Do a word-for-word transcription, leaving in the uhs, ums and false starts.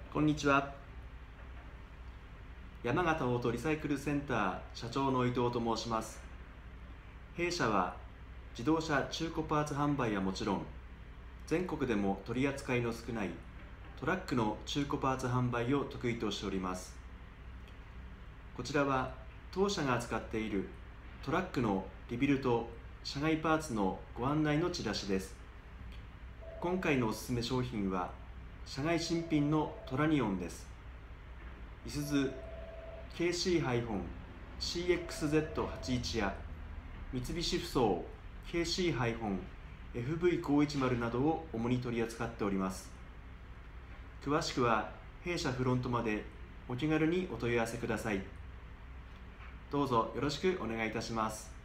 こんにちは。山形オートリサイクルセンター社長の伊藤と申します。弊社は自動車中古パーツ販売はもちろん、全国でも取り扱いの少ないトラックの中古パーツ販売を得意としております。こちらは当社が扱っているトラックのリビルト、車外パーツのご案内のチラシです。今回のおすすめ商品は車外新品のトラニオンです。いすゞ ケーシー シーエックスゼットはちじゅういち や三菱ふそう ケーシー エフブイごひゃくじゅう などを主に取り扱っております。詳しくは弊社フロントまでお気軽にお問い合わせください。どうぞよろしくお願いいたします。